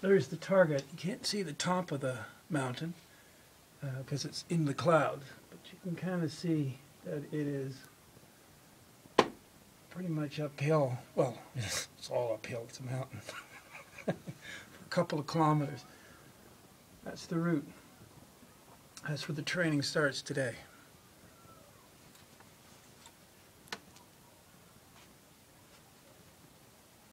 there's the target. You can't see the top of the mountain because it's in the clouds, but you can kind of see that it is pretty much uphill. Well, it's all uphill. It's a mountain. For a couple of kilometers. That's the route. That's where the training starts today.